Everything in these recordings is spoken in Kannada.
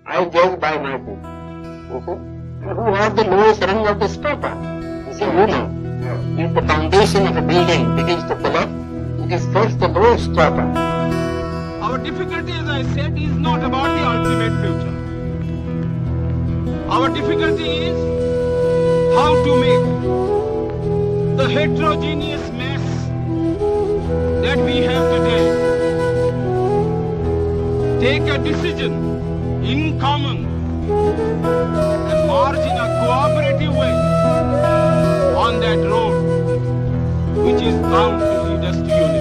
I judge by my book. Who has the lowest rung of this paper? You see, you know, if the foundation of a building begins to collapse, it is first the lowest paper. Our difficulty, as I said, is not about the ultimate future. Our difficulty is how to make the heterogeneous mess that we have today take a decision in common and march in a cooperative way on that road which is bound to lead us to unity.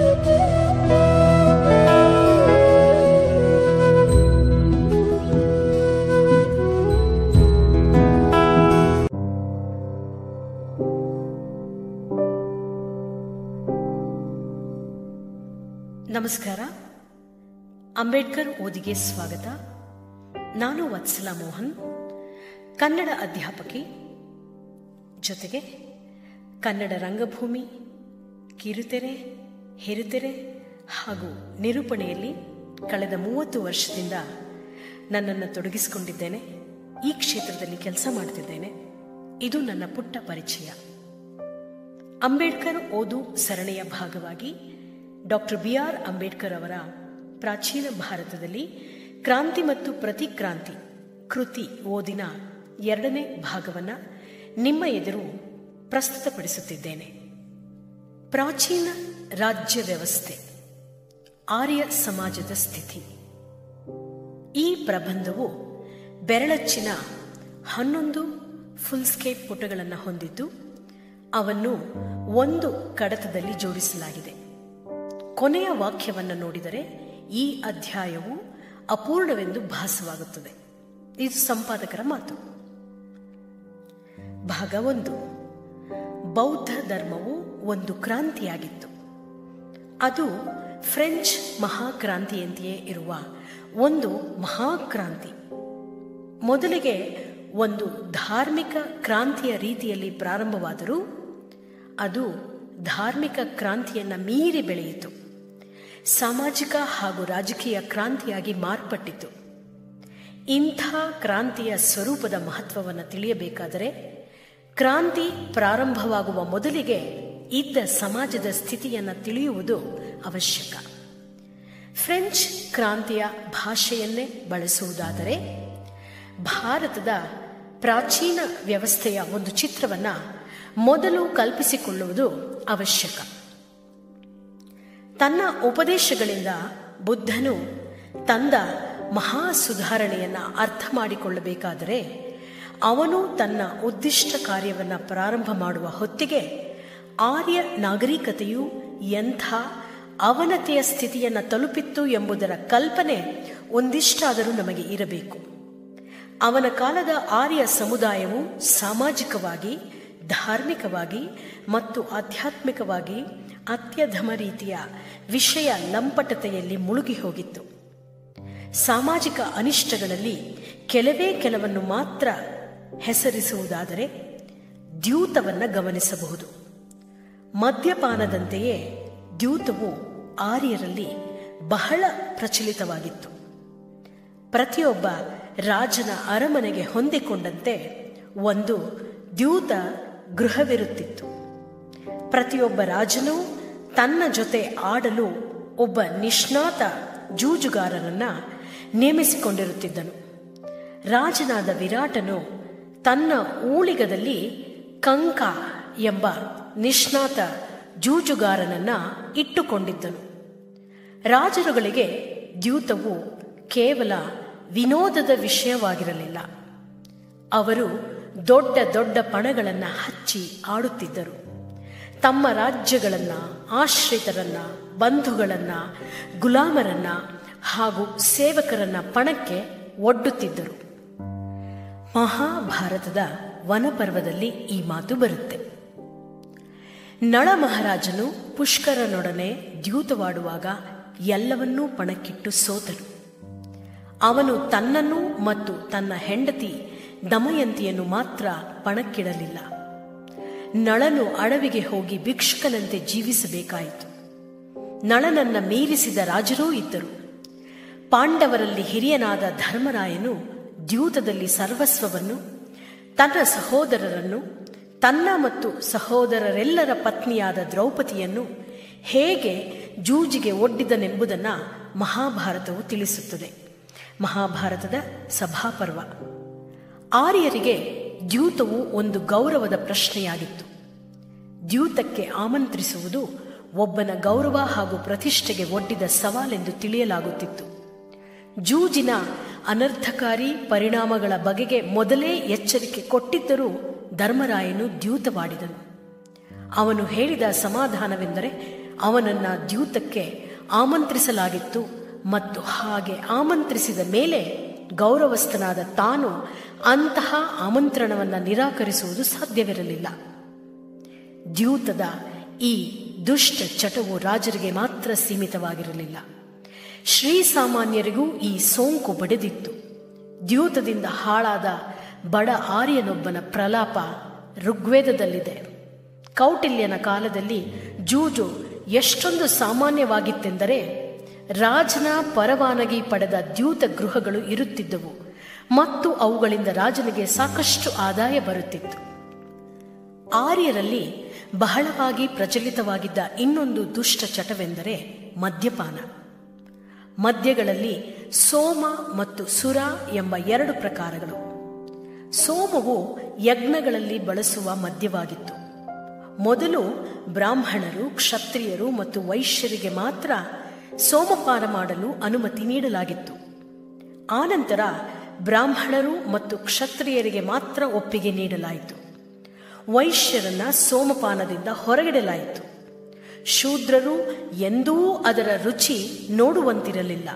ನಮಸ್ಕಾರ. ಅಂಬೇಡ್ಕರ್ ಓದಿಗೆ ಸ್ವಾಗತ. ನಾನು ವತ್ಸಲಾ ಮೋಹನ್, ಕನ್ನಡ ಅಧ್ಯಾಪಕಿ, ಜೊತೆಗೆ ಕನ್ನಡ ರಂಗಭೂಮಿ, ಕಿರುತೆರೆ, ಹಿರಿತೆರೆ ಹಾಗೂ ನಿರೂಪಣೆಯಲ್ಲಿ ಕಳೆದ 30 ವರ್ಷದಿಂದ ನನ್ನನ್ನು ತೊಡಗಿಸಿಕೊಂಡಿದ್ದೇನೆ. ಈ ಕ್ಷೇತ್ರದಲ್ಲಿ ಕೆಲಸ ಮಾಡುತ್ತಿದ್ದೇನೆ. ಇದು ನನ್ನ ಪುಟ್ಟ ಪರಿಚಯ. ಅಂಬೇಡ್ಕರ್ ಓದು ಸರಣಿಯ ಭಾಗವಾಗಿ ಡಾಕ್ಟರ್ BR ಅಂಬೇಡ್ಕರ್ ಅವರ ಪ್ರಾಚೀನ ಭಾರತದಲ್ಲಿ ಕ್ರಾಂತಿ ಮತ್ತು ಪ್ರತಿಕ್ರಾಂತಿ ಕೃತಿ ಓದಿನ 2ನೇ ಭಾಗವನ್ನು ನಿಮ್ಮ ಎದುರು ಪ್ರಸ್ತುತಪಡಿಸುತ್ತಿದ್ದೇನೆ. ಪ್ರಾಚೀನ ರಾಜ್ಯ ವ್ಯವಸ್ಥೆ, ಆರ್ಯ ಸಮಾಜದ ಸ್ಥಿತಿ. ಈ ಪ್ರಬಂಧವು ಬೆರಳಚ್ಚಿನ 11 ಫುಲ್ಸ್ಕೇಪ್ ಪುಟಗಳನ್ನು ಹೊಂದಿದ್ದು ಅವನ್ನು ಒಂದು ಕಡತದಲ್ಲಿ ಜೋಡಿಸಲಾಗಿದೆ. ಕೊನೆಯ ವಾಕ್ಯವನ್ನು ನೋಡಿದರೆ ಈ ಅಧ್ಯಾಯವು ಅಪೂರ್ಣವೆಂದು ಭಾಸವಾಗುತ್ತದೆ. ಇದು ಸಂಪಾದಕರ ಮಾತು. ಭಾಗ 1. ಬೌದ್ಧ ಧರ್ಮವು ಒಂದು ಕ್ರಾಂತಿಯಾಗಿತ್ತು. ಅದು ಫ್ರೆಂಚ್ ಮಹಾಕ್ರಾಂತಿಯಂತೆಯೇ ಇರುವ ಒಂದು ಮಹಾಕ್ರಾಂತಿ. ಮೊದಲಿಗೆ ಒಂದು ಧಾರ್ಮಿಕ ಕ್ರಾಂತಿಯ ರೀತಿಯಲ್ಲಿ ಪ್ರಾರಂಭವಾದರೂ ಅದು ಧಾರ್ಮಿಕ ಕ್ರಾಂತಿಯನ್ನು ಮೀರಿ ಬೆಳೆಯಿತು. ಸಾಮಾಜಿಕ ಹಾಗೂ ರಾಜಕೀಯ ಕ್ರಾಂತಿಯಾಗಿ ಮಾರ್ಪಟ್ಟಿತು. ಇಂಥ ಕ್ರಾಂತಿಯ ಸ್ವರೂಪದ ಮಹತ್ವವನ್ನು ತಿಳಿಯಬೇಕಾದರೆ ಕ್ರಾಂತಿ ಪ್ರಾರಂಭವಾಗುವ ಮೊದಲಿಗೆ ಇದ್ದ ಸಮಾಜದ ಸ್ಥಿತಿಯನ್ನು ತಿಳಿಯುವುದು ಅವಶ್ಯಕ. ಫ್ರೆಂಚ್ ಕ್ರಾಂತಿಯ ಭಾಷೆಯನ್ನೇ ಬಳಸುವುದಾದರೆ ಭಾರತದ ಪ್ರಾಚೀನ ವ್ಯವಸ್ಥೆಯ ಒಂದು ಚಿತ್ರವನ್ನು ಮೊದಲು ಕಲ್ಪಿಸಿಕೊಳ್ಳುವುದು ಅವಶ್ಯಕ. ತನ್ನ ಉಪದೇಶಗಳಿಂದ ಬುದ್ಧನು ತಂದ ಮಹಾ ಸುಧಾರಣೆಯನ್ನು ಅರ್ಥ ಮಾಡಿಕೊಳ್ಳಬೇಕಾದರೆ ಅವನು ತನ್ನ ಉದ್ದಿಷ್ಟ ಕಾರ್ಯವನ್ನು ಪ್ರಾರಂಭ ಮಾಡುವ ಹೊತ್ತಿಗೆ ಆರ್ಯ ನಾಗರಿಕತೆಯು ಎಂಥ ಅವನತಿಯ ಸ್ಥಿತಿಯನ್ನು ತಲುಪಿತ್ತು ಎಂಬುದರ ಕಲ್ಪನೆ ಒಂದಿಷ್ಟಾದರೂ ನಮಗೆ ಇರಬೇಕು. ಅವನ ಕಾಲದ ಆರ್ಯ ಸಮುದಾಯವು ಸಾಮಾಜಿಕವಾಗಿ, ಧಾರ್ಮಿಕವಾಗಿ ಮತ್ತು ಆಧ್ಯಾತ್ಮಿಕವಾಗಿ ಅತ್ಯಧಮ ರೀತಿಯ ವಿಷಯ ಲಂಪಟತೆಯಲ್ಲಿ ಮುಳುಗಿ ಹೋಗಿತ್ತು. ಸಾಮಾಜಿಕ ಅನಿಷ್ಟಗಳಲ್ಲಿ ಕೆಲವನ್ನು ಮಾತ್ರ ಹೆಸರಿಸುವುದಾದರೆ ದ್ಯೂತವನ್ನು ಗಮನಿಸಬಹುದು. ಮದ್ಯಪಾನದಂತೆಯೇ ದ್ಯೂತವು ಆರ್ಯರಲ್ಲಿ ಬಹಳ ಪ್ರಚಲಿತವಾಗಿತ್ತು. ಪ್ರತಿಯೊಬ್ಬ ರಾಜನ ಅರಮನೆಗೆ ಹೊಂದಿಕೊಂಡಂತೆ ಒಂದು ದ್ಯೂತ ಗೃಹವಿರುತ್ತಿತ್ತು. ಪ್ರತಿಯೊಬ್ಬ ರಾಜನೂ ತನ್ನ ಜೊತೆ ಆಡಲು ಒಬ್ಬ ನಿಷ್ಣಾತ ಜೂಜುಗಾರರನ್ನು ನೇಮಿಸಿಕೊಂಡಿರುತ್ತಿದ್ದನು. ರಾಜನಾದ ವಿರಾಟನು ತನ್ನ ಊಳಿಗದಲ್ಲಿ ಕಂಕ ಎಂಬ ನಿಷ್ಣಾತ ಜೂಜುಗಾರನನ್ನು ಇಟ್ಟುಕೊಂಡಿದ್ದನು. ರಾಜರುಗಳಿಗೆ ದ್ಯೂತವು ಕೇವಲ ವಿನೋದದ ವಿಷಯವಾಗಿರಲಿಲ್ಲ. ಅವರು ದೊಡ್ಡ ದೊಡ್ಡ ಪಣಗಳನ್ನು ಹಚ್ಚಿ ಆಡುತ್ತಿದ್ದರು. ತಮ್ಮ ರಾಜ್ಯಗಳನ್ನು, ಆಶ್ರಿತರನ್ನ, ಬಂಧುಗಳನ್ನ, ಗುಲಾಮರನ್ನ ಹಾಗೂ ಸೇವಕರನ್ನ ಪಣಕ್ಕೆ ಒಡ್ಡುತ್ತಿದ್ದರು. ಮಹಾಭಾರತದ ವನಪರ್ವದಲ್ಲಿ ಈ ಮಾತು ಬರುತ್ತೆ. ನಳ ಮಹಾರಾಜನು ಪುಷ್ಕರನೊಡನೆ ದ್ಯೂತವಾಡುವಾಗ ಎಲ್ಲವನ್ನೂ ಪಣಕ್ಕಿಟ್ಟು ಸೋತನು. ಅವನು ತನ್ನನ್ನು ಮತ್ತು ತನ್ನ ಹೆಂಡತಿ ದಮಯಂತಿಯನ್ನು ಮಾತ್ರ ಪಣಕ್ಕಿಡಲಿಲ್ಲ. ನಳನು ಅಡವಿಗೆ ಹೋಗಿ ಭಿಕ್ಷುಕನಂತೆ ಜೀವಿಸಬೇಕಾಯಿತು. ನಳನನ್ನ ಮೀರಿಸಿದ ರಾಜರೂ ಇದ್ದರು. ಪಾಂಡವರಲ್ಲಿ ಹಿರಿಯನಾದ ಧರ್ಮರಾಯನು ದ್ಯೂತದಲ್ಲಿ ಸರ್ವಸ್ವವನ್ನು, ತನ್ನ ಸಹೋದರರನ್ನು, ತನ್ನ ಮತ್ತು ಸಹೋದರರೆಲ್ಲರ ಪತ್ನಿಯಾದ ದ್ರೌಪದಿಯನ್ನು ಹೇಗೆ ಜೂಜಿಗೆ ಒಡ್ಡಿದನೆಂಬುದನ್ನು ಮಹಾಭಾರತವು ತಿಳಿಸುತ್ತದೆ. ಮಹಾಭಾರತದ ಸಭಾಪರ್ವ. ಆರ್ಯರಿಗೆ ದ್ಯೂತವು ಒಂದು ಗೌರವದ ಪ್ರಶ್ನೆಯಾಗಿತ್ತು. ದ್ಯೂತಕ್ಕೆ ಆಮಂತ್ರಿಸುವುದು ಒಬ್ಬನ ಗೌರವ ಹಾಗೂ ಪ್ರತಿಷ್ಠೆಗೆ ಒಡ್ಡಿದ ಸವಾಲೆಂದು ತಿಳಿಯಲಾಗುತ್ತಿತ್ತು. ಜೂಜಿನ ಅನರ್ಥಕಾರಿ ಪರಿಣಾಮಗಳ ಬಗೆಗೆ ಮೊದಲೇ ಎಚ್ಚರಿಕೆ ಕೊಟ್ಟಿದ್ದರೂ ಧರ್ಮರಾಯನು ದ್ಯೂತವಾಡಿದನು. ಅವನು ಹೇಳಿದ ಸಮಾಧಾನವೆಂದರೆ ಅವನನ್ನು ದ್ಯೂತಕ್ಕೆ ಆಮಂತ್ರಿಸಲಾಗಿತ್ತು ಮತ್ತು ಹಾಗೆ ಆಮಂತ್ರಿಸಿದ ಮೇಲೆ ಗೌರವಸ್ಥನಾದ ತಾನು ಅಂತಹ ಆಮಂತ್ರಣವನ್ನು ನಿರಾಕರಿಸುವುದು ಸಾಧ್ಯವಿರಲಿಲ್ಲ. ದ್ಯೂತದ ಈ ದುಷ್ಟ ಚಟವು ರಾಜರಿಗೆ ಮಾತ್ರ ಸೀಮಿತವಾಗಿರಲಿಲ್ಲ. ಶ್ರೀಸಾಮಾನ್ಯರಿಗೂ ಈ ಸೋಂಕು ಬಡಿದಿತ್ತು. ದ್ಯೂತದಿಂದ ಹಾಳಾದ ಬಡ ಆರ್ಯನೊಬ್ಬನ ಪ್ರಲಾಪ ಋಗ್ವೇದದಲ್ಲಿದೆ. ಕೌಟಿಲ್ಯನ ಕಾಲದಲ್ಲಿ ಜೂಜು ಎಷ್ಟೊಂದು ಸಾಮಾನ್ಯವಾಗಿತ್ತೆಂದರೆ ರಾಜನ ಪರವಾನಗಿ ಪಡೆದ ದ್ಯೂತ ಗೃಹಗಳು ಇರುತ್ತಿದ್ದವು ಮತ್ತು ಅವುಗಳಿಂದ ರಾಜನಿಗೆ ಸಾಕಷ್ಟು ಆದಾಯ ಬರುತ್ತಿತ್ತು. ಆರ್ಯರಲ್ಲಿ ಬಹಳವಾಗಿ ಪ್ರಚಲಿತವಾಗಿದ್ದ ಇನ್ನೊಂದು ದುಷ್ಟ ಚಟವೆಂದರೆ ಮದ್ಯಪಾನ. ಮದ್ಯಗಳಲ್ಲಿ ಸೋಮ ಮತ್ತು ಸುರ ಎಂಬ 2 ಪ್ರಕಾರಗಳು. ಸೋಮವು ಯಜ್ಞಗಳಲ್ಲಿ ಬಳಸುವ ಮದ್ಯವಾಗಿತ್ತು. ಮೊದಲು ಬ್ರಾಹ್ಮಣರು, ಕ್ಷತ್ರಿಯರು ಮತ್ತು ವೈಶ್ಯರಿಗೆ ಮಾತ್ರ ಸೋಮಪಾನ ಮಾಡಲು ಅನುಮತಿ ನೀಡಲಾಗಿತ್ತು. ಆನಂತರ ಬ್ರಾಹ್ಮಣರು ಮತ್ತು ಕ್ಷತ್ರಿಯರಿಗೆ ಮಾತ್ರ ಒಪ್ಪಿಗೆ ನೀಡಲಾಯಿತು. ವೈಶ್ಯರನ್ನ ಸೋಮಪಾನದಿಂದ ಹೊರಗಿಡಲಾಯಿತು. ಶೂದ್ರರು ಎಂದೂ ಅದರ ರುಚಿ ನೋಡುವಂತಿರಲಿಲ್ಲ.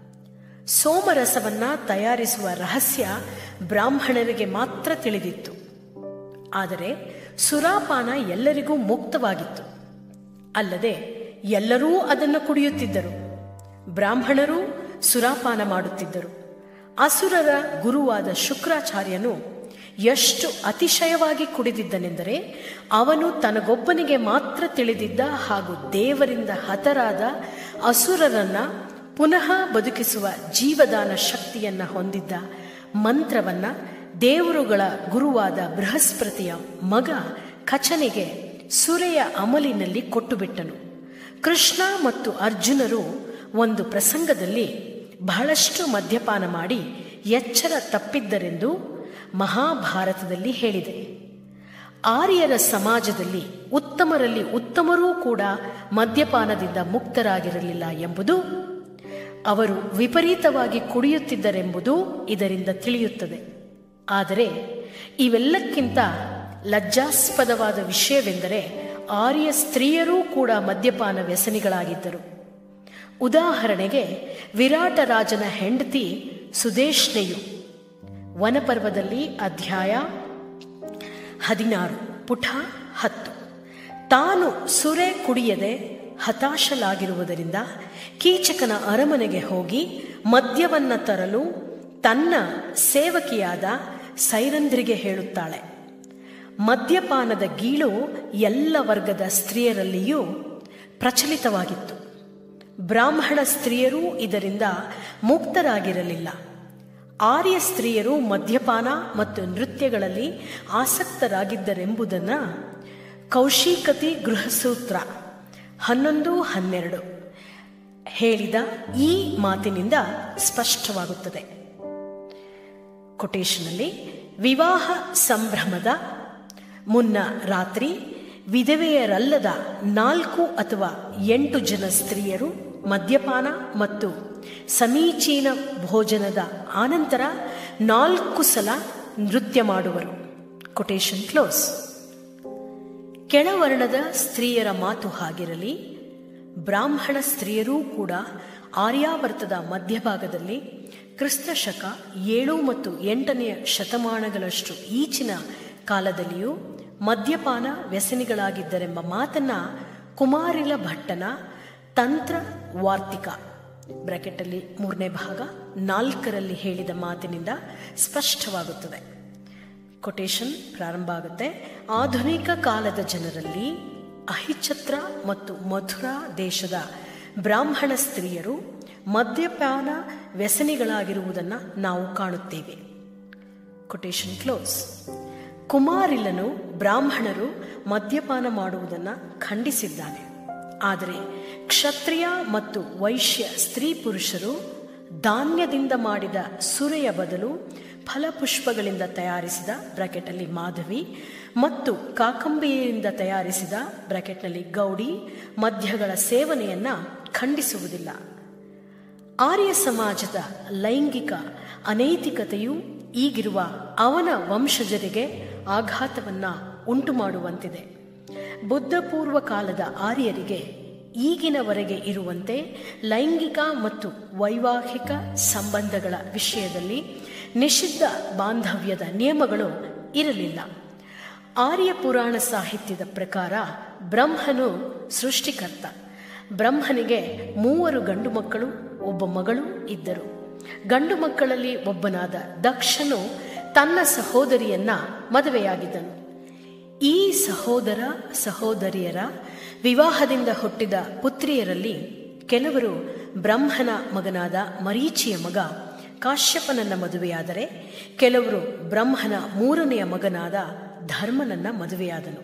ಸೋಮರಸವನ್ನ ತಯಾರಿಸುವ ರಹಸ್ಯ ಬ್ರಾಹ್ಮಣರಿಗೆ ಮಾತ್ರ ತಿಳಿದಿತ್ತು. ಆದರೆ ಸುರಾಪಾನ ಎಲ್ಲರಿಗೂ ಮುಕ್ತವಾಗಿತ್ತು. ಅಲ್ಲದೆ ಎಲ್ಲರೂ ಅದನ್ನು ಕುಡಿಯುತ್ತಿದ್ದರು. ಬ್ರಾಹ್ಮಣರು ಸುರಾಪಾನ ಮಾಡುತ್ತಿದ್ದರು. ಅಸುರರ ಗುರುವಾದ ಶುಕ್ರಾಚಾರ್ಯನು ಎಷ್ಟು ಅತಿಶಯವಾಗಿ ಕುಡಿದಿದ್ದನೆಂದರೆ ಅವನು ತನಗೊಬ್ಬನಿಗೆ ಮಾತ್ರ ತಿಳಿದಿದ್ದ ಹಾಗೂ ದೇವರಿಂದ ಹತರಾದ ಅಸುರರನ್ನ ಪುನಃ ಬದುಕಿಸುವ ಜೀವದಾನ ಶಕ್ತಿಯನ್ನ ಹೊಂದಿದ್ದ ಮಂತ್ರವನ್ನ ದೇವರುಗಳ ಗುರುವಾದ ಬೃಹಸ್ಪತಿಯ ಮಗ ಕಚನಿಗೆ ಸುರೆಯ ಅಮಲಿನಲ್ಲಿ ಕೊಟ್ಟುಬಿಟ್ಟನು. ಕೃಷ್ಣ ಮತ್ತು ಅರ್ಜುನರು ಒಂದು ಪ್ರಸಂಗದಲ್ಲಿ ಬಹಳಷ್ಟು ಮದ್ಯಪಾನ ಮಾಡಿ ಎಚ್ಚರ ತಪ್ಪಿದ್ದರೆಂದು ಮಹಾಭಾರತದಲ್ಲಿ ಹೇಳಿದೆ. ಆರ್ಯರ ಸಮಾಜದಲ್ಲಿ ಉತ್ತಮರಲ್ಲಿ ಉತ್ತಮರೂ ಕೂಡ ಮದ್ಯಪಾನದಿಂದ ಮುಕ್ತರಾಗಿರಲಿಲ್ಲ ಎಂಬುದು, ಅವರು ವಿಪರೀತವಾಗಿ ಕುಡಿಯುತ್ತಿದ್ದರೆಂಬುದು ಇದರಿಂದ ತಿಳಿಯುತ್ತದೆ. ಆದರೆ ಇವೆಲ್ಲಕ್ಕಿಂತ ಲಜ್ಜಾಸ್ಪದವಾದ ವಿಷಯವೆಂದರೆ ಆರ್ಯ ಸ್ತ್ರೀಯರೂ ಕೂಡ ಮದ್ಯಪಾನ ವ್ಯಸನಿಗಳಾಗಿದ್ದರು. ಉದಾಹರಣೆಗೆ ವಿರಾಟ ರಾಜನ ಹೆಂಡತಿ ಸುದೇಶ್ನೆಯು ವನಪರ್ವದಲ್ಲಿ ಅಧ್ಯಾಯ 16 ಪುಟ 10 ತಾನು ಸುರೆ ಕುಡಿಯದೆ ಹತಾಶಲಾಗಿರುವುದರಿಂದ ಕೀಚಕನ ಅರಮನೆಗೆ ಹೋಗಿ ಮದ್ಯವನ್ನ ತರಲು ತನ್ನ ಸೇವಕಿಯಾದ ಸೈರಂಧ್ರಿಗೆ ಹೇಳುತ್ತಾಳೆ. ಮದ್ಯಪಾನದ ಗೀಳು ಎಲ್ಲ ವರ್ಗದ ಸ್ತ್ರೀಯರಲ್ಲಿಯೂ ಪ್ರಚಲಿತವಾಗಿತ್ತು. ಬ್ರಾಹ್ಮಣ ಸ್ತ್ರೀಯರೂ ಇದರಿಂದ ಮುಕ್ತರಾಗಿರಲಿಲ್ಲ. ಆರ್ಯ ಸ್ತ್ರೀಯರು ಮದ್ಯಪಾನ ಮತ್ತು ನೃತ್ಯಗಳಲ್ಲಿ ಆಸಕ್ತರಾಗಿದ್ದರೆಂಬುದನ್ನು ಕೌಶಿಕತಿ ಗೃಹಸೂತ್ರ 11-12 ಹೇಳಿದ ಈ ಮಾತಿನಿಂದ ಸ್ಪಷ್ಟವಾಗುತ್ತದೆ. ಕೊಟೇಶನಲ್ಲಿ ವಿವಾಹ ಸಂಭ್ರಮದ ಮುನ್ನ ರಾತ್ರಿ ವಿಧವೆಯರಲ್ಲದ 4 ಅಥವಾ 8 ಜನ ಸ್ತ್ರೀಯರು ಮದ್ಯಪಾನ ಮತ್ತು ಸಮೀಚೀನ ಭೋಜನದ ಆನಂತರ 4 ಸಲ ನೃತ್ಯ ಮಾಡುವರು. Quotation close. ಕೆಳವರ್ಣದ ಸ್ತ್ರೀಯರ ಮಾತು ಹಾಗಿರಲಿ, ಬ್ರಾಹ್ಮಣ ಸ್ತ್ರೀಯರೂ ಕೂಡ ಆರ್ಯಾವರ್ತದ ಮಧ್ಯಭಾಗದಲ್ಲಿ ಕ್ರಿಸ್ತಶಕ 7 ಮತ್ತು 8ನೇ ಶತಮಾನಗಳಷ್ಟು ಈಚಿನ ಕಾಲದಲ್ಲಿಯೂ ಮದ್ಯಪಾನ ವ್ಯಸನಿಗಳಾಗಿದ್ದರೆಂಬ ಮಾತನ್ನ ಕುಮಾರಿಲ ಭಟ್ಟನ ತಂತ್ರ ವಾರ್ತಿಕ ಬ್ರಾಕೆಟಲ್ಲಿ 3ನೇ ಭಾಗ 4ರಲ್ಲಿ ಹೇಳಿದ ಮಾತಿನಿಂದ ಸ್ಪಷ್ಟವಾಗುತ್ತದೆ. ಕೊಟೇಶನ್ ಪ್ರಾರಂಭ ಆಗುತ್ತೆ. ಆಧುನಿಕ ಕಾಲದ ಜನರಲ್ಲಿ ಅಹಿಛತ್ರ ಮತ್ತು ಮಥುರಾ ದೇಶದ ಬ್ರಾಹ್ಮಣ ಸ್ತ್ರೀಯರು ಮದ್ಯಪಾನ ವ್ಯಸನಿಗಳಾಗಿರುವುದನ್ನು ನಾವು ಕಾಣುತ್ತೇವೆ. Quotation close. ಕುಮಾರಿಲನು ಬ್ರಾಹ್ಮಣರು ಮದ್ಯಪಾನ ಮಾಡುವುದನ್ನು ಖಂಡಿಸಿದ್ದಾನೆ. ಆದರೆ ಕ್ಷತ್ರಿಯ ಮತ್ತು ವೈಶ್ಯ ಸ್ತ್ರೀ ಪುರುಷರು ಧಾನ್ಯದಿಂದ ಮಾಡಿದ ಸುರೆಯ ಬದಲು ಫಲಪುಷ್ಪಗಳಿಂದ ತಯಾರಿಸಿದ ಬ್ರಾಕೆಟಲ್ಲಿ ಮಾಧವಿ ಮತ್ತು ಕಾಕಂಬಿಯಿಂದ ತಯಾರಿಸಿದ ಬ್ರಾಕೆಟ್ನಲ್ಲಿ ಗೌಡಿ ಮದ್ಯಗಳ ಸೇವನೆಯನ್ನು ಖಂಡಿಸುವುದಿಲ್ಲ. ಆರ್ಯ ಸಮಾಜದ ಲೈಂಗಿಕ ಅನೈತಿಕತೆಯು ಈಗಿರುವ ಅವನ ವಂಶಜರಿಗೆ ಆಘಾತವನ್ನು ಉಂಟು ಮಾಡುವಂತಿದೆ. ಬುದ್ಧ ಪೂರ್ವ ಕಾಲದ ಆರ್ಯರಿಗೆ ಈಗಿನವರೆಗೆ ಇರುವಂತೆ ಲೈಂಗಿಕ ಮತ್ತು ವೈವಾಹಿಕ ಸಂಬಂಧಗಳ ವಿಷಯದಲ್ಲಿ ನಿಷಿದ್ಧ ಬಾಂಧವ್ಯದ ನಿಯಮಗಳು ಇರಲಿಲ್ಲ. ಆರ್ಯ ಪುರಾಣ ಸಾಹಿತ್ಯದ ಪ್ರಕಾರ ಬ್ರಹ್ಮನು ಸೃಷ್ಟಿಕರ್ತ. ಬ್ರಹ್ಮನಿಗೆ 3 ಗಂಡು ಮಕ್ಕಳು, 1 ಮಗಳು ಇದ್ದರು. ಗಂಡು ಮಕ್ಕಳಲ್ಲಿ ಒಬ್ಬನಾದ ದಕ್ಷನು ತನ್ನ ಸಹೋದರಿಯನ್ನ ಮದುವೆಯಾಗಿದ್ದನು. ಈ ಸಹೋದರ ಸಹೋದರಿಯರ ವಿವಾಹದಿಂದ ಹುಟ್ಟಿದ ಪುತ್ರಿಯರಲ್ಲಿ ಕೆಲವರು ಬ್ರಹ್ಮನ ಮಗನಾದ ಮರೀಚಿಯ ಮಗ ಕಾಶ್ಯಪನನ್ನ ಮದುವೆಯಾದರೆ, ಕೆಲವರು ಬ್ರಹ್ಮನ 3ನೆಯ ಮಗನಾದ ಧರ್ಮನನ್ನ ಮದುವೆಯಾದನು.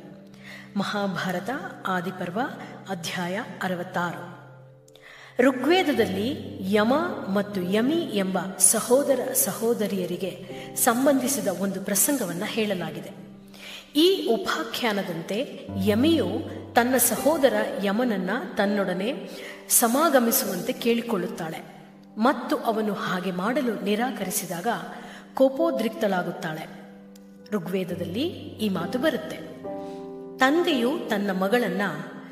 ಮಹಾಭಾರತ ಆದಿಪರ್ವ ಅಧ್ಯಾಯ 66. ಋಗ್ವೇದದಲ್ಲಿ ಯಮ ಮತ್ತು ಯಮಿ ಎಂಬ ಸಹೋದರ ಸಹೋದರಿಯರಿಗೆ ಸಂಬಂಧಿಸಿದ ಒಂದು ಪ್ರಸಂಗವನ್ನು ಹೇಳಲಾಗಿದೆ. ಈ ಉಪಾಖ್ಯಾನದಂತೆ ಯಮಿಯು ತನ್ನ ಸಹೋದರ ಯಮನನ್ನ ತನ್ನೊಡನೆ ಸಮಾಗಮಿಸುವಂತೆ ಕೇಳಿಕೊಳ್ಳುತ್ತಾಳೆ ಮತ್ತು ಅವನು ಹಾಗೆ ಮಾಡಲು ನಿರಾಕರಿಸಿದಾಗ ಕೋಪೋದ್ರಿಕ್ತಳಾಗುತ್ತಾಳೆ. ಋಗ್ವೇದದಲ್ಲಿ ಈ ಮಾತು ಬರುತ್ತೆ. ತಂದೆಯು ತನ್ನ ಮಗಳನ್ನ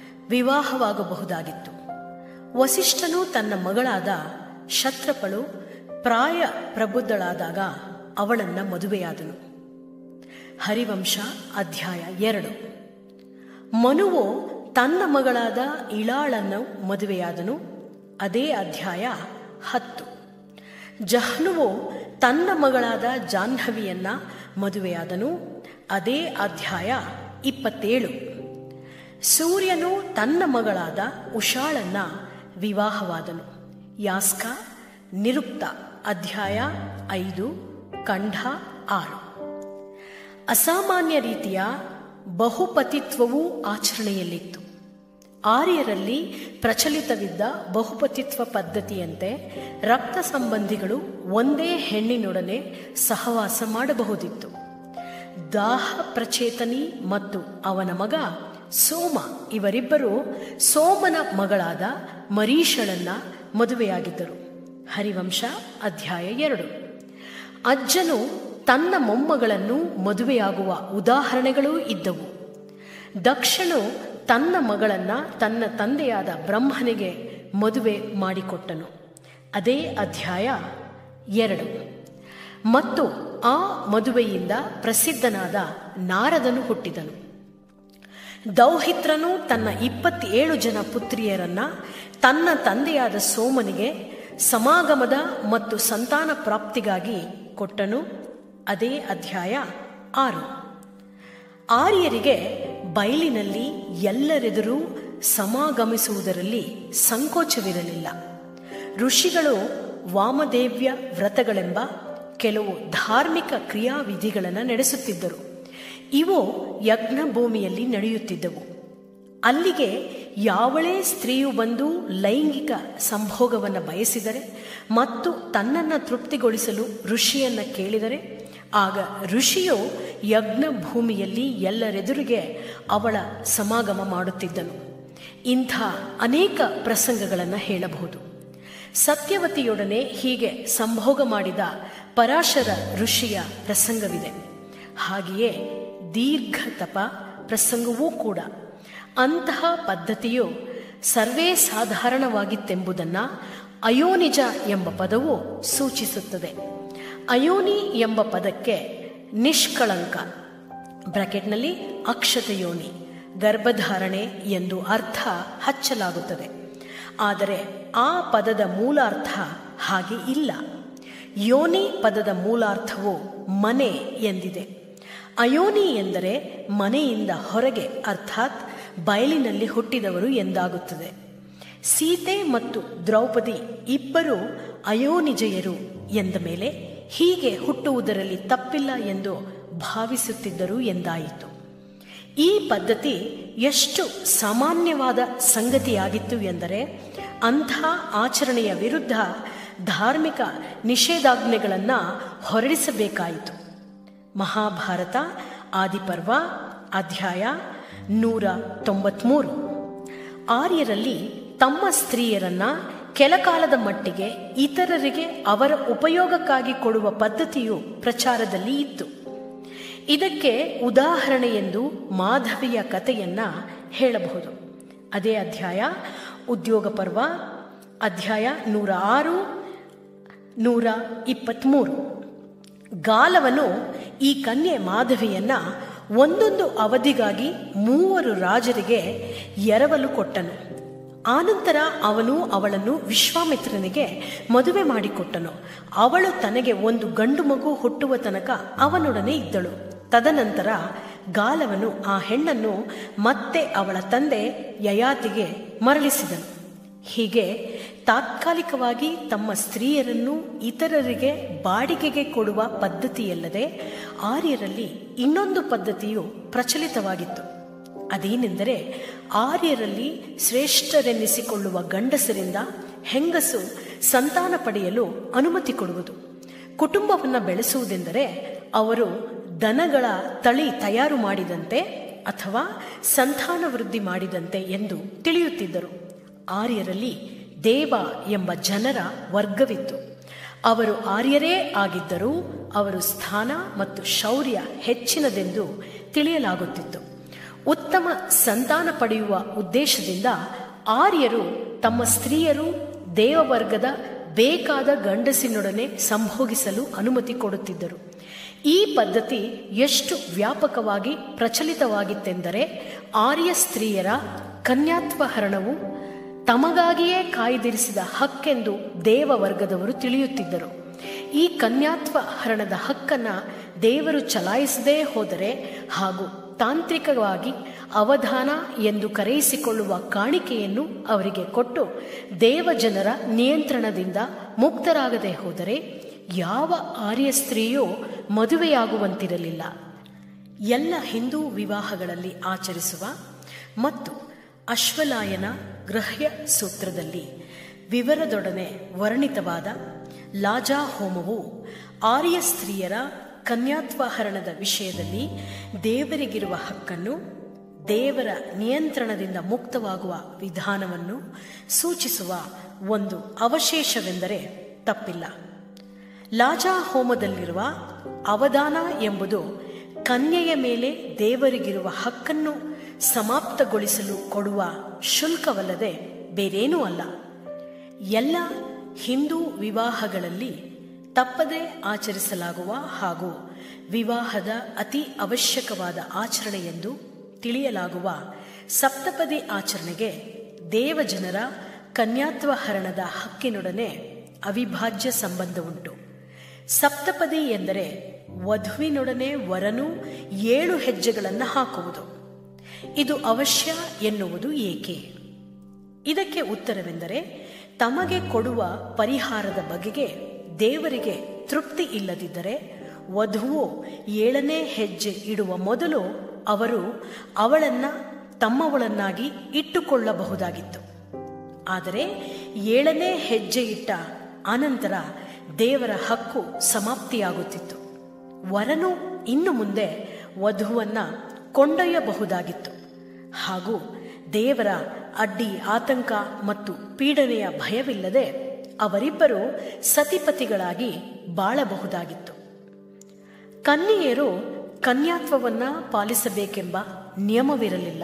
ವಿವಾಹವಾಗಬಹುದಾಗಿತ್ತು. ವಸಿಷ್ಠನು ತನ್ನ ಮಗಳಾದ ಶತ್ರಪಳು ಪ್ರಾಯ ಪ್ರಬುದ್ಧಳಾದಾಗ ಅವಳನ್ನ ಮದುವೆಯಾದನು. ಹರಿವಂಶ ಅಧ್ಯಾಯ 2. ಮನುವು ತನ್ನ ಮಗಳಾದ ಇಳಾಳನ್ನು ಮದುವೆಯಾದನು. ಅದೇ ಅಧ್ಯಾಯ 10. ಜಹ್ನುವು ತನ್ನ ಮಗಳಾದ ಜಾಹ್ನವಿಯನ್ನ ಮದುವೆಯಾದನು. ಅದೇ ಅಧ್ಯಾಯ 27. ಸೂರ್ಯನು ತನ್ನ ಮಗಳಾದ ಉಷಾಳನ್ನ ವಿವಾಹವಾದನು. ಯಾಸ್ಕ ನಿರುಕ್ತ ಅಧ್ಯಾಯ 5, ಖಂಡ 6. ಅಸಾಮಾನ್ಯ ರೀತಿಯ ಬಹುಪತಿತ್ವವೂ ಆಚರಣೆಯಲ್ಲಿತ್ತು. ಆರ್ಯರಲ್ಲಿ ಪ್ರಚಲಿತವಿದ್ದ ಬಹುಪತಿತ್ವ ಪದ್ಧತಿಯಂತೆ ರಕ್ತ ಸಂಬಂಧಿಗಳು ಒಂದೇ ಹೆಣ್ಣಿನೊಡನೆ ಸಹವಾಸ ಮಾಡಬಹುದಿತ್ತು. ದಾಹ ಪ್ರಚೇತನಿ ಮತ್ತು ಅವನ ಮಗ ಸೋಮ ಇವರಿಬ್ಬರು ಸೋಮನ ಮಗಳಾದ ಮರೀಷಳನ್ನ ಮದುವೆಯಾಗಿದ್ದರು. ಹರಿವಂಶ ಅಧ್ಯಾಯ 2. ಅಜ್ಜನು ತನ್ನ ಮೊಮ್ಮಗಳನ್ನು ಮದುವೆಯಾಗುವ ಉದಾಹರಣೆಗಳೂ ಇದ್ದವು. ದಕ್ಷನು ತನ್ನ ಮಗಳನ್ನ ತನ್ನ ತಂದೆಯಾದ ಬ್ರಹ್ಮನಿಗೆ ಮದುವೆ ಮಾಡಿಕೊಟ್ಟನು. ಅದೇ ಅಧ್ಯಾಯ 2. ಮತ್ತು ಆ ಮದುವೆಯಿಂದ ಪ್ರಸಿದ್ಧನಾದ ನಾರದನು ಹುಟ್ಟಿದನು. ದೌಹಿತ್ರನು ತನ್ನ 27 ಜನ ಪುತ್ರಿಯರನ್ನ ತನ್ನ ತಂದೆಯಾದ ಸೋಮನಿಗೆ ಸಮಾಗಮದ ಮತ್ತು ಸಂತಾನ ಪ್ರಾಪ್ತಿಗಾಗಿ ಕೊಟ್ಟನು. ಅದೇ ಅಧ್ಯಾಯ 6. ಆರ್ಯರಿಗೆ ಬಯಲಿನಲ್ಲಿ ಎಲ್ಲರೆದುರೂ ಸಮಾಗಮಿಸುವುದರಲ್ಲಿ ಸಂಕೋಚವಿರಲಿಲ್ಲ. ಋಷಿಗಳು ವಾಮದೇವ್ಯ ವ್ರತಗಳೆಂಬ ಕೆಲವು ಧಾರ್ಮಿಕ ಕ್ರಿಯಾವಿಧಿಗಳನ್ನು ನಡೆಸುತ್ತಿದ್ದರು. ಇವು ಯಜ್ಞ ಭೂಮಿಯಲ್ಲಿ ನಡೆಯುತ್ತಿದ್ದವು. ಅಲ್ಲಿಗೆ ಯಾವಳೇ ಸ್ತ್ರೀಯು ಬಂದು ಲೈಂಗಿಕ ಸಂಭೋಗವನ್ನು ಬಯಸಿದರೆ ಮತ್ತು ತನ್ನನ್ನು ತೃಪ್ತಿಗೊಳಿಸಲು ಋಷಿಯನ್ನು ಕೇಳಿದರೆ ಆಗ ಋಷಿಯು ಯಜ್ಞ ಭೂಮಿಯಲ್ಲಿ ಎಲ್ಲರೆದುರಿಗೆ ಅವಳ ಸಮಾಗಮ ಮಾಡುತ್ತಿದ್ದನು. ಇಂಥ ಅನೇಕ ಪ್ರಸಂಗಗಳನ್ನು ಹೇಳಬಹುದು. ಸತ್ಯವತಿಯೊಡನೆ ಹೀಗೆ ಸಂಭೋಗ ಮಾಡಿದ ಪರಾಶರ ಋಷಿಯ ಪ್ರಸಂಗವಿದೆ. ಹಾಗೆಯೇ ದೀರ್ಘ ತಪ ಪ್ರಸಂಗವೂ ಕೂಡ. ಅಂತಹ ಪದ್ಧತಿಯು ಸರ್ವೇ ಸಾಧಾರಣವಾಗಿತ್ತೆಂಬುದನ್ನು ಅಯೋನಿಜ ಎಂಬ ಪದವು ಸೂಚಿಸುತ್ತದೆ. ಅಯೋನಿ ಎಂಬ ಪದಕ್ಕೆ ನಿಷ್ಕಳಂಕ ಬ್ರಾಕೆಟ್ನಲ್ಲಿ ಅಕ್ಷತಯೋನಿ ಗರ್ಭಧಾರಣೆ ಎಂದು ಅರ್ಥ ಹಚ್ಚಲಾಗುತ್ತದೆ. ಆದರೆ ಆ ಪದದ ಮೂಲಾರ್ಥ ಹಾಗೆ ಇಲ್ಲ. ಯೋನಿ ಪದದ ಮೂಲಾರ್ಥವು ಮನೆ ಎಂದಿದೆ. ಅಯೋನಿ ಎಂದರೆ ಮನೆಯಿಂದ ಹೊರಗೆ, ಅರ್ಥಾತ್ ಬಯಲಿನಲ್ಲಿ ಹುಟ್ಟಿದವರು ಎಂದಾಗುತ್ತದೆ. ಸೀತೆ ಮತ್ತು ದ್ರೌಪದಿ ಇಬ್ಬರು ಅಯೋನಿಜೆಯರು ಎಂದ ಮೇಲೆ ಹೀಗೆ ಹುಟ್ಟುವುದರಲ್ಲಿ ತಪ್ಪಿಲ್ಲ ಎಂದು ಭಾವಿಸುತ್ತಿದ್ದರು ಎಂದಾಯಿತು. ಈ ಪದ್ಧತಿ ಎಷ್ಟು ಸಾಮಾನ್ಯವಾದ ಸಂಗತಿಯಾಗಿತ್ತು ಎಂದರೆ ಅಂಥ ಆಚರಣೆಯ ವಿರುದ್ಧ ಧಾರ್ಮಿಕ ನಿಷೇಧಾಜ್ಞೆಗಳನ್ನು ಹೊರಡಿಸಬೇಕಾಯಿತು. ಮಹಾಭಾರತ ಆದಿಪರ್ವ ಅಧ್ಯಾಯ 193. ಆರ್ಯರಲ್ಲಿ ತಮ್ಮ ಸ್ತ್ರೀಯರನ್ನ ಕೆಲಕಾಲದ ಮಟ್ಟಿಗೆ ಇತರರಿಗೆ ಅವರ ಉಪಯೋಗಕ್ಕಾಗಿ ಕೊಡುವ ಪದ್ಧತಿಯು ಪ್ರಚಾರದಲ್ಲಿ ಇತ್ತು. ಇದಕ್ಕೆ ಉದಾಹರಣೆ ಎಂದು ಮಾಧವಿಯ ಕಥೆಯನ್ನ ಹೇಳಬಹುದು. ಅದೇ ಅಧ್ಯಾಯ ಉದ್ಯೋಗ ಪರ್ವ ಅಧ್ಯಾಯ 106, 123. ಗಾಲವನು ಈ ಕನ್ಯೆ ಮಾಧವಿಯನ್ನ ಒಂದೊಂದು ಅವಧಿಗಾಗಿ 3 ರಾಜರಿಗೆ ಎರವಲು ಕೊಟ್ಟನು. ಆನಂತರ ಅವನು ಅವಳನ್ನು ವಿಶ್ವಾಮಿತ್ರನಿಗೆ ಮದುವೆ ಮಾಡಿಕೊಟ್ಟನು. ಅವಳು ತನಗೆ ಒಂದು ಗಂಡು ಮಗು ಹುಟ್ಟುವ ತನಕ ಅವನೊಡನೆ ಇದ್ದಳು. ತದನಂತರ ಗಾಲವನು ಆ ಹೆಣ್ಣನ್ನು ಮತ್ತೆ ಅವಳ ತಂದೆ ಯಯಾತಿಗೆ ಮರಳಿಸಿದನು. ಹೀಗೆ ತಾತ್ಕಾಲಿಕವಾಗಿ ತಮ್ಮ ಸ್ತ್ರೀಯರನ್ನು ಇತರರಿಗೆ ಬಾಡಿಗೆಗೆ ಕೊಡುವ ಪದ್ಧತಿಯಲ್ಲದೆ ಆರ್ಯರಲ್ಲಿ ಇನ್ನೊಂದು ಪದ್ಧತಿಯು ಪ್ರಚಲಿತವಾಗಿತ್ತು. ಅದೇನೆಂದರೆ ಆರ್ಯರಲ್ಲಿ ಶ್ರೇಷ್ಠರೆನ್ನಿಸಿಕೊಳ್ಳುವ ಗಂಡಸರಿಂದ ಹೆಂಗಸು ಸಂತಾನ ಪಡೆಯಲು ಅನುಮತಿ ಕೊಡುವುದು. ಕುಟುಂಬವನ್ನು ಬೆಳೆಸುವುದೆಂದರೆ ಅವರು ದನಗಳ ತಳಿ ತಯಾರು ಮಾಡಿದಂತೆ ಅಥವಾ ಸಂತಾನ ವೃದ್ಧಿ ಮಾಡಿದಂತೆ ಎಂದು ತಿಳಿಯುತ್ತಿದ್ದರು. ಆರ್ಯರಲ್ಲಿ ದೇವ ಎಂಬ ಜನರ ವರ್ಗವಿತ್ತು. ಅವರು ಆರ್ಯರೇ ಆಗಿದ್ದರೂ ಅವರು ಸ್ಥಾನ ಮತ್ತು ಶೌರ್ಯ ಹೆಚ್ಚಿನದೆಂದು ತಿಳಿಯಲಾಗುತ್ತಿತ್ತು. ಉತ್ತಮ ಸಂತಾನ ಪಡೆಯುವ ಉದ್ದೇಶದಿಂದ ಆರ್ಯರು ತಮ್ಮ ಸ್ತ್ರೀಯರು ದೇವವರ್ಗದ ಬೇಕಾದ ಗಂಡಸಿನೊಡನೆ ಸಂಭೋಗಿಸಲು ಅನುಮತಿ ಕೊಡುತ್ತಿದ್ದರು. ಈ ಪದ್ಧತಿ ಎಷ್ಟು ವ್ಯಾಪಕವಾಗಿ ಪ್ರಚಲಿತವಾಗಿತ್ತೆಂದರೆ ಆರ್ಯ ಸ್ತ್ರೀಯರ ಕನ್ಯಾತ್ವಹರಣವು ತಮಗಾಗಿಯೇ ಕಾಯ್ದಿರಿಸಿದ ಹಕ್ಕೆಂದು ದೇವವರ್ಗದವರು ತಿಳಿಯುತ್ತಿದ್ದರು. ಈ ಕನ್ಯಾತ್ವಹರಣದ ಹಕ್ಕನ್ನು ದೇವರು ಚಲಾಯಿಸದೇ ಹೋದರೆ ಹಾಗೂ ತಾಂತ್ರಿಕವಾಗಿ ಅವಧಾನ ಎಂದು ಕರೆಯಿಸಿಕೊಳ್ಳುವ ಕಾಣಿಕೆಯನ್ನು ಅವರಿಗೆ ಕೊಟ್ಟು ದೇವಜನರ ನಿಯಂತ್ರಣದಿಂದ ಮುಕ್ತರಾಗದೆ ಹೋದರೆ ಯಾವ ಆರ್ಯ ಸ್ತ್ರೀಯೂ ಮದುವೆಯಾಗುವಂತಿರಲಿಲ್ಲ. ಎಲ್ಲ ಹಿಂದೂ ವಿವಾಹಗಳಲ್ಲಿ ಆಚರಿಸುವ ಮತ್ತು ಅಶ್ವಲಾಯನ ಗೃಹ್ಯ ಸೂತ್ರದಲ್ಲಿ ವಿವರದೊಡನೆ ವರ್ಣಿತವಾದ ಲಾಜಾ ಹೋಮವು ಆರ್ಯ ಸ್ತ್ರೀಯರ ಕನ್ಯಾತ್ವಹರಣದ ವಿಷಯದಲ್ಲಿ ದೇವರಿಗಿರುವ ಹಕ್ಕನ್ನು, ದೇವರ ನಿಯಂತ್ರಣದಿಂದ ಮುಕ್ತವಾಗುವ ವಿಧಾನವನ್ನು ಸೂಚಿಸುವ ಒಂದು ಅವಶೇಷವೆಂದರೆ ತಪ್ಪಿಲ್ಲ. ಲಾಜಾ ಹೋಮದಲ್ಲಿರುವ ಅವಧಾನ ಎಂಬುದು ಕನ್ಯೆಯ ಮೇಲೆ ದೇವರಿಗಿರುವ ಹಕ್ಕನ್ನು ಸಮಾಪ್ತಗೊಳಿಸಲು ಕೊಡುವ ಶುಲ್ಕವಲ್ಲದೆ ಬೇರೇನೂ ಅಲ್ಲ. ಎಲ್ಲ ಹಿಂದೂ ವಿವಾಹಗಳಲ್ಲಿ ತಪ್ಪದೇ ಆಚರಿಸಲಾಗುವ ಹಾಗೂ ವಿವಾಹದ ಅತಿ ಅವಶ್ಯಕವಾದ ಆಚರಣೆ ಎಂದು ತಿಳಿಯಲಾಗುವ ಸಪ್ತಪದಿ ಆಚರಣೆಗೆ ದೇವಜನರ ಕನ್ಯಾತ್ವಹರಣದ ಹಕ್ಕಿನೊಡನೆ ಅವಿಭಾಜ್ಯ ಸಂಬಂಧ ಉಂಟು. ಸಪ್ತಪದಿ ಎಂದರೆ ವಧುವಿನೊಡನೆ ವರನು 7 ಹೆಜ್ಜೆಗಳನ್ನು ಹಾಕುವುದು. ಇದು ಅವಶ್ಯ ಎನ್ನುವುದು ಏಕೆ? ಇದಕ್ಕೆ ಉತ್ತರವೆಂದರೆ ತಮಗೆ ಕೊಡುವ ಪರಿಹಾರದ ಬಗೆಗೆ ದೇವರಿಗೆ ತೃಪ್ತಿ ಇಲ್ಲದಿದ್ದರೆ ವಧುವು 7ನೇ ಹೆಜ್ಜೆ ಇಡುವ ಮೊದಲು ಅವರು ಅವಳನ್ನು ತಮ್ಮವಳನ್ನಾಗಿ ಇಟ್ಟುಕೊಳ್ಳಬಹುದಾಗಿತ್ತು. ಆದರೆ 7ನೇ ಹೆಜ್ಜೆ ಇಟ್ಟ ಅನಂತರ ದೇವರ ಹಕ್ಕು ಸಮಾಪ್ತಿಯಾಗುತ್ತಿತ್ತು. ವರನು ಇನ್ನು ಮುಂದೆ ವಧುವನ್ನು ಕೊಂಡೊಯ್ಯಬಹುದಾಗಿತ್ತು ಹಾಗೂ ದೇವರ ಅಡ್ಡಿ ಆತಂಕ ಮತ್ತು ಪೀಡನೆಯ ಭಯವಿಲ್ಲದೆ ಅವರಿಬ್ಬರು ಸತಿಪತಿಗಳಾಗಿ ಬಾಳಬಹುದಾಗಿತ್ತು. ಕನ್ಯೆಯರು ಕನ್ಯಾತ್ವವನ್ನು ಪಾಲಿಸಬೇಕೆಂಬ ನಿಯಮವಿರಲಿಲ್ಲ.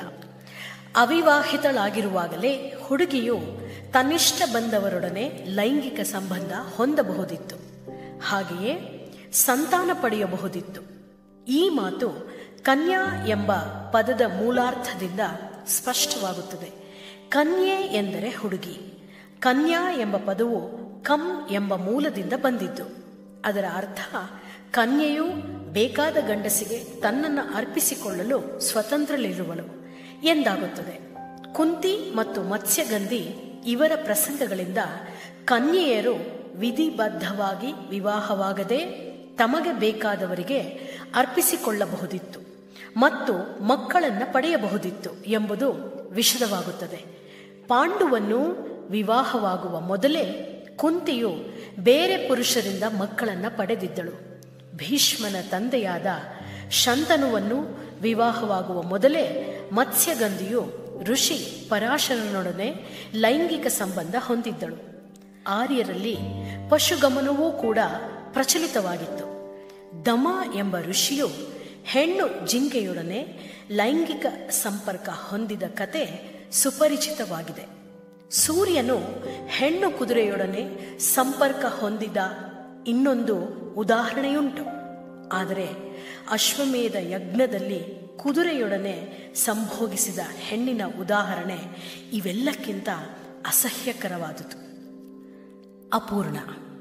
ಅವಿವಾಹಿತಳಾಗಿರುವಾಗಲೇ ಹುಡುಗಿಯು ತನ್ನಿಷ್ಟ ಬಂದವರೊಡನೆ ಲೈಂಗಿಕ ಸಂಬಂಧ ಹೊಂದಬಹುದಿತ್ತು. ಹಾಗೆಯೇ ಸಂತಾನ ಪಡೆಯಬಹುದಿತ್ತು. ಈ ಮಾತು ಕನ್ಯಾ ಎಂಬ ಪದದ ಮೂಲಾರ್ಥದಿಂದ ಸ್ಪಷ್ಟವಾಗುತ್ತದೆ. ಕನ್ಯೆ ಎಂದರೆ ಹುಡುಗಿ. ಕನ್ಯಾ ಎಂಬ ಪದವು ಕಮ್ ಎಂಬ ಮೂಲದಿಂದ ಬಂದಿದ್ದು. ಅದರ ಅರ್ಥ ಕನ್ಯೆಯು ಬೇಕಾದ ಗಂಡಸಿಗೆ ತನ್ನನ್ನು ಅರ್ಪಿಸಿಕೊಳ್ಳಲು ಸ್ವತಂತ್ರಳಿರುವಳು ಎಂದಾಗುತ್ತದೆ. ಕುಂತಿ ಮತ್ತು ಮತ್ಸ್ಯಗಂಧಿ ಇವರ ಪ್ರಸಂಗಗಳಿಂದ ಕನ್ಯೆಯರು ವಿಧಿಬದ್ಧವಾಗಿ ವಿವಾಹವಾಗದೆ ತಮಗೆ ಬೇಕಾದವರಿಗೆ ಅರ್ಪಿಸಿಕೊಳ್ಳಬಹುದಿತ್ತು ಮತ್ತು ಮಕ್ಕಳನ್ನು ಪಡೆಯಬಹುದಿತ್ತು ಎಂಬುದು ವಿಷದವಾಗುತ್ತದೆ. ಪಾಂಡುವನ್ನು ವಿವಾಹವಾಗುವ ಮೊದಲೇ ಕುಂತಿಯು ಬೇರೆ ಪುರುಷರಿಂದ ಮಕ್ಕಳನ್ನು ಪಡೆದಿದ್ದಳು. ಭೀಷ್ಮನ ತಂದೆಯಾದ ಶಂತನುವನ್ನು ವಿವಾಹವಾಗುವ ಮೊದಲೇ ಮತ್ಸ್ಯಗಂಧಿಯು ಋಷಿ ಪರಾಶರನೊಡನೆ ಲೈಂಗಿಕ ಸಂಬಂಧ ಹೊಂದಿದ್ದಳು. ಆರ್ಯರಲ್ಲಿ ಪಶುಗಮನವೂ ಕೂಡ ಪ್ರಚಲಿತವಾಗಿತ್ತು. ದಮ ಎಂಬ ಋಷಿಯು ಹೆಣ್ಣು ಜಿಂಕೆಯೊಡನೆ ಲೈಂಗಿಕ ಸಂಪರ್ಕ ಹೊಂದಿದ ಕತೆ ಸುಪರಿಚಿತವಾಗಿದೆ. ಸೂರ್ಯನು ಹೆಣ್ಣು ಕುದುರೆಯೊಡನೆ ಸಂಪರ್ಕ ಹೊಂದಿದ ಇನ್ನೊಂದು ಉದಾಹರಣೆಯುಂಟು. ಆದರೆ ಅಶ್ವಮೇಧ ಯಜ್ಞದಲ್ಲಿ ಕುದುರೆಯೊಡನೆ ಸಂಭೋಗಿಸಿದ ಹೆಣ್ಣಿನ ಉದಾಹರಣೆ ಇವೆಲ್ಲಕ್ಕಿಂತ ಅಸಹ್ಯಕರವಾದುದು. ಅಪೂರ್ಣ.